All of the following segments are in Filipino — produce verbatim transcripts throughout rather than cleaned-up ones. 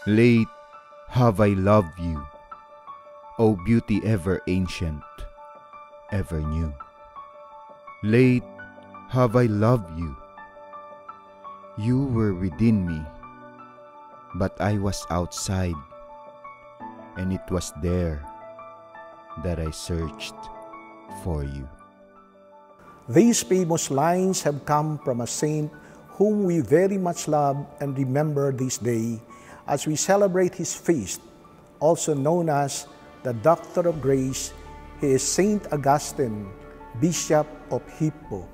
Late have I loved you, O beauty ever ancient, ever new. Late have I loved you. You were within me, but I was outside, and it was there that I searched for you. These famous lines have come from a saint whom we very much love and remember this day as we celebrate his feast, also known as the Doctor of Grace. He is Saint Augustine, Bishop of Hippo.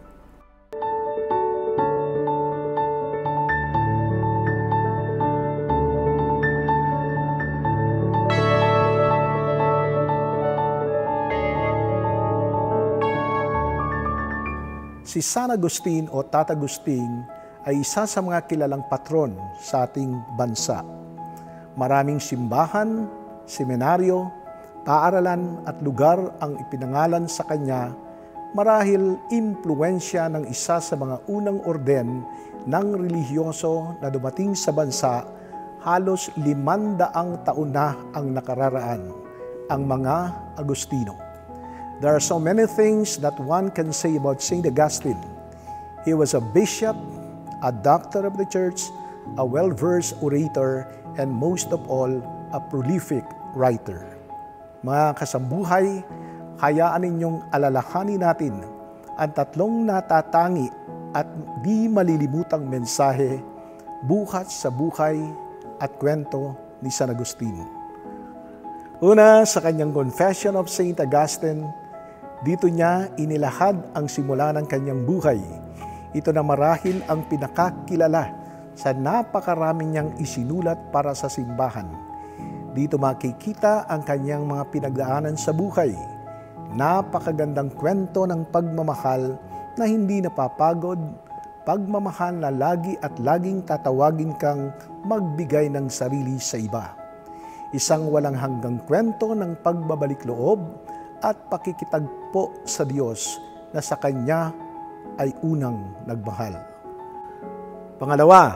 Si San Agustin o Tata Agustin ay isa sa mga kilalang patron sa ating bansa. Maraming simbahan, seminaryo, paaralan at lugar ang ipinangalan sa kanya marahil impluensya ng isa sa mga unang orden ng relihiyoso na dumating sa bansa halos limandaang taon na ang nakararaan, ang mga Agustino. There are so many things that one can say about Saint Augustine. He was a bishop, a doctor of the church, a well-versed orator, and most of all, a prolific writer. Mga kasambuhay, hayaan ninyong alalahanin natin ang tatlong natatangi at di malilimutang mensahe buhat sa buhay at kwento ni San Agustin. Una, sa kanyang Confession of Saint Augustine, dito niya inilahad ang simula ng kanyang buhay. Ito na marahil ang pinakakilala sa napakarami niyang isinulat para sa simbahan. Dito makikita ang kanyang mga pinagdaanan sa buhay. Napakagandang kwento ng pagmamahal na hindi napapagod, pagmamahal na lagi at laging tatawagin kang magbigay ng sarili sa iba. Isang walang hanggang kwento ng pagbabalik loob at pakikitagpo sa Diyos na sa Kanya ay unang nagmahal. Pangalawa,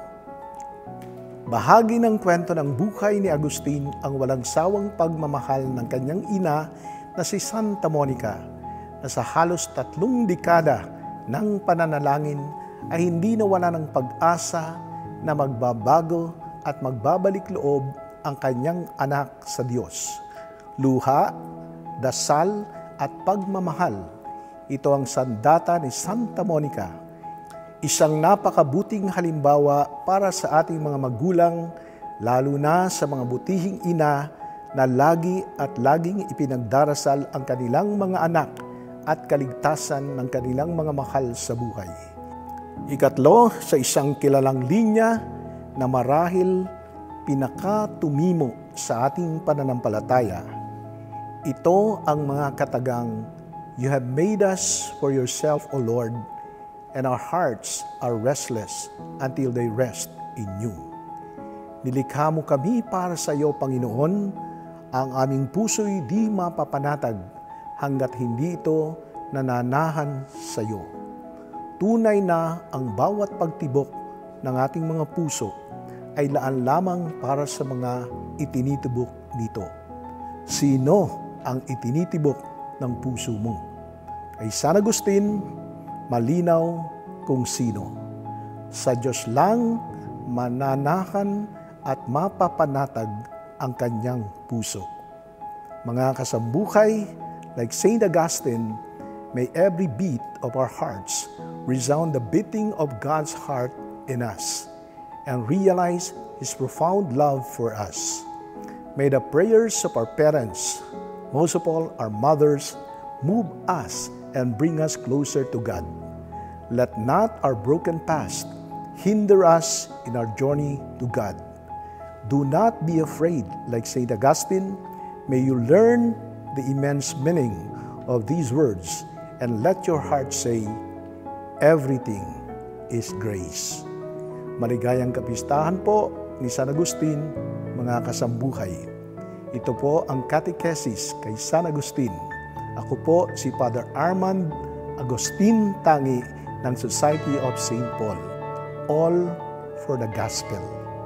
bahagi ng kwento ng buhay ni Agustin ang walang sawang pagmamahal ng kanyang ina na si Santa Monica, na sa halos tatlong dekada ng pananalangin ay hindi nawala ng pag-asa na magbabago at magbabalik loob ang kanyang anak sa Diyos. Luha, dasal at pagmamahal. Ito ang sandata ni Santa Monica. Isang napakabuting halimbawa para sa ating mga magulang, lalo na sa mga butihing ina na lagi at laging ipinagdarasal ang kanilang mga anak at kaligtasan ng kanilang mga mahal sa buhay. Ikatlo, sa isang kilalang linya na marahil pinakatumimo sa ating pananampalataya, ito ang mga katagang, "You have made us for yourself, O Lord, and our hearts are restless until they rest in you." Nilikha mo kami para sa iyo, Panginoon. Ang aming puso'y di mapapanatag hanggat hindi ito nananahan sa iyo. Tunay na ang bawat pagtibok ng ating mga puso ay laan lamang para sa mga itinitibok nito. Sino ang itinitibok ng puso mo? Kay San Agustin, malinaw kung sino. Sa Diyos lang mananahan at mapapanatag ang kanyang puso. Mga kasambuhay, like Saint Augustine, may every beat of our hearts resound the beating of God's heart in us and realize His profound love for us. May the prayers of our parents, most of all our mothers, move us and bring us closer to God. Let not our broken past hinder us in our journey to God. Do not be afraid, like Saint Augustine. May you learn the immense meaning of these words and let your heart say, "Everything is grace." Maligayang kapistahan po ni San Agustin, mga kasambuhay. Ito po ang Catechesis kay San Agustin. Ako po si Father Armand Agustin Tangi ng Society of Saint Paul. All for the Gospel.